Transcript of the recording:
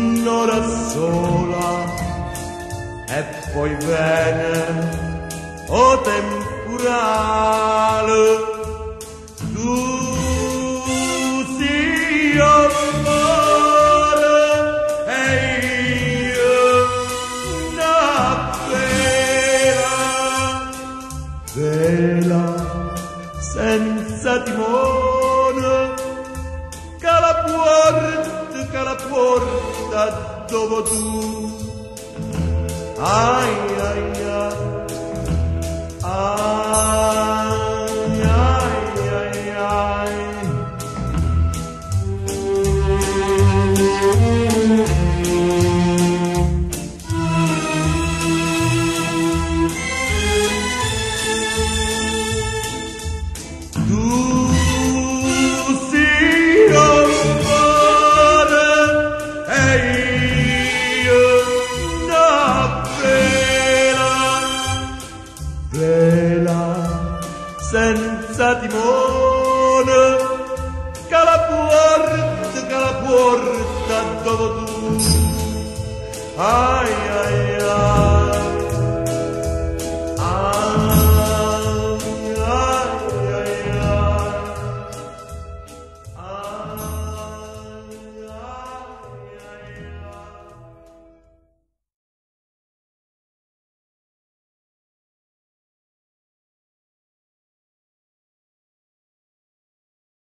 un'ora sola e poi viene o temporale. Tu sei amore e io una vela senza timone che la porta dove tu. Ai ai ai, ai ai ai ai. Tu sei amore e io una vela senza timone che la porta dove tu. Ai